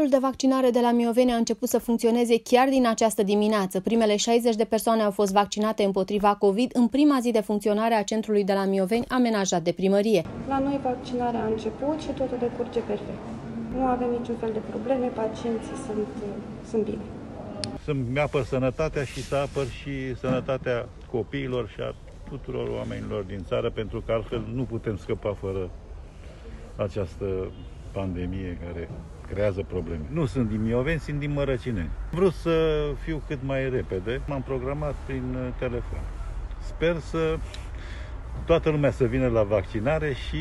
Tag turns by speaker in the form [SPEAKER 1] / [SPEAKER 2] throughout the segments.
[SPEAKER 1] Centrul de vaccinare de la Mioveni a început să funcționeze chiar din această dimineață. Primele 60 de persoane au fost vaccinate împotriva COVID în prima zi de funcționare a centrului de la Mioveni, amenajat de primărie.
[SPEAKER 2] La noi vaccinarea a început și totul decurge perfect. Nu avem niciun fel de probleme, pacienții sunt bine.
[SPEAKER 3] Să-mi apăr sănătatea și să apăr și sănătatea copiilor și a tuturor oamenilor din țară, pentru că altfel nu putem scăpa fără această pandemie care creează probleme. Nu sunt din Mioveni, sunt din Mărăcineni. Vreau să fiu cât mai repede. M-am programat prin telefon. Sper să toată lumea să vină la vaccinare și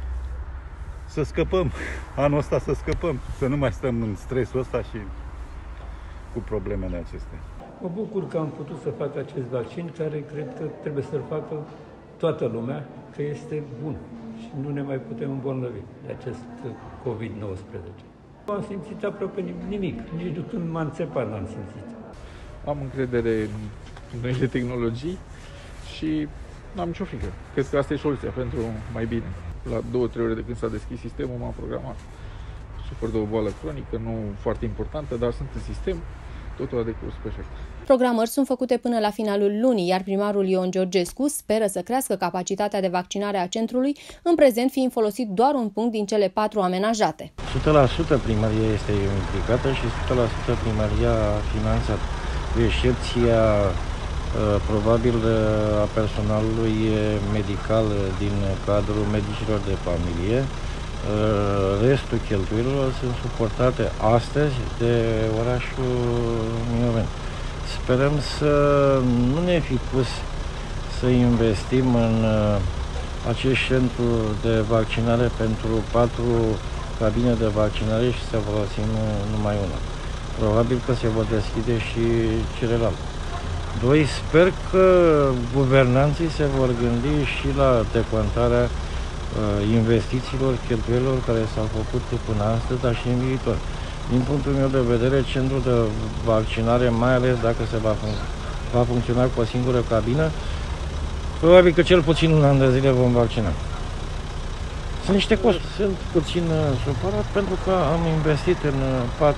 [SPEAKER 3] să scăpăm. Anul ăsta să scăpăm. Să nu mai stăm în stresul ăsta și cu problemele acestea.
[SPEAKER 4] Mă bucur că am putut să fac acest vaccin, care cred că trebuie să-l facă toată lumea, că este bun și nu ne mai putem îmbolnăvi de acest COVID-19. Nu am simțit aproape nimic, nici când m-am țepat n-am simțit.
[SPEAKER 5] Am încredere în noile tehnologii și n-am nicio frică. Cred că asta e soluția pentru mai bine. La 2-3 ore de când s-a deschis sistemul m-am programat. Sufăr de o boală cronică, nu foarte importantă, dar sunt în sistem, totul a decurs perfect.
[SPEAKER 1] Programări sunt făcute până la finalul lunii, iar primarul Ion Georgescu speră să crească capacitatea de vaccinare a centrului, în prezent fiind folosit doar un punct din cele 4 amenajate.
[SPEAKER 6] 100% primăria este implicată și 100% primăria finanțată, cu excepția probabil a personalului medical din cadrul medicilor de familie. Restul cheltuielilor sunt suportate astăzi de orașul Mioveni. Sperăm să nu ne fi pus să investim în acest centru de vaccinare pentru 4 cabine de vaccinare și să folosim numai una. Probabil că se vor deschide și celelalte. 2. Sper că guvernanții se vor gândi și la decontarea investițiilor, cheltuielilor care s-au făcut până astăzi, dar și în viitor. Din punctul meu de vedere, centrul de vaccinare, mai ales dacă se va funcționa cu o singură cabină, probabil că cel puțin un an de zile vom vaccina. Sunt niște costuri. Sunt puțin supărat pentru că am investit în 4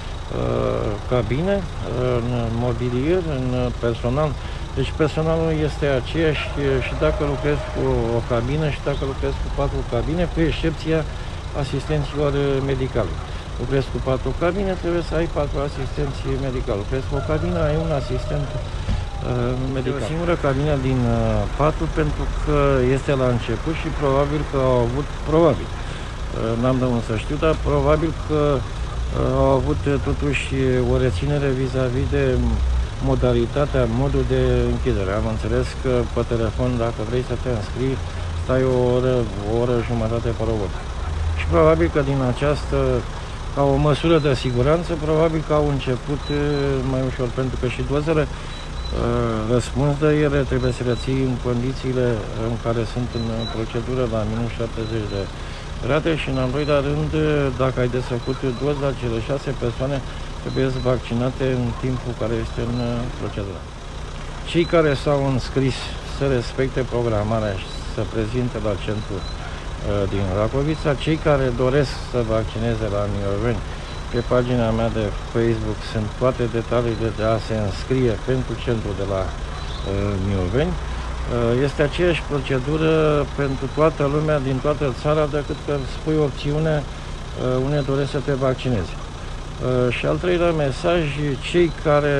[SPEAKER 6] cabine, în mobilier, în personal. Deci personalul este aceeași și dacă lucrez cu o cabină și dacă lucrez cu 4 cabine, cu excepția asistenților medicali. Lucrez cu 4 cabine, trebuie să ai 4 asistenți medicali. Lucrez cu o cabină, ai un asistent medical. O singură cabină din 4 pentru că este la început și probabil că au avut, n-am de unde să știu, dar probabil că au avut totuși o reținere vis-a-vis de modalitatea, modul de închidere. Am înțeles că pe telefon, dacă vrei să te înscrii, stai o oră jumătate pe robot. Și probabil că din această, ca o măsură de siguranță, probabil că au început mai ușor, pentru că și dozele răspuns de ele trebuie să le ții în condițiile în care sunt în procedură la minus 70 de grade și în al doilea rând, dacă ai desfăcut doza, cele 6 persoane trebuie să vaccinate în timpul care este în procedură. Cei care s-au înscris să respecte programarea și să prezinte la centru din Racovița, cei care doresc să vaccineze la Mioveni, pe pagina mea de Facebook sunt toate detaliile de a se înscrie pentru centrul de la Mioveni. Este aceeași procedură pentru toată lumea din toată țara, decât că spui opțiune unde doresc să te vaccinezi. Și al treilea mesaj, cei care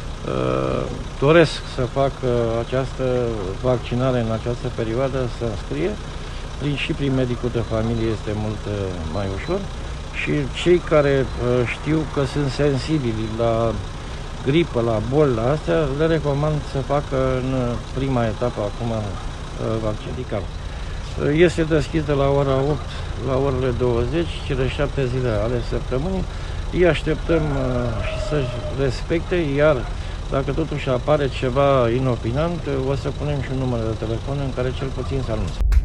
[SPEAKER 6] doresc să facă această vaccinare în această perioadă să înscrie, și prin medicul de familie este mult mai ușor, și cei care știu că sunt sensibili la gripă, la boli, la astea, le recomand să facă în prima etapă acum vaccin. Este deschis de la ora 8 la orele 20, cele 7 zile ale săptămânii. Îi așteptăm și să-și respecte, iar dacă totuși apare ceva inopinant, o să punem și un număr de telefon în care cel puțin să anunțe.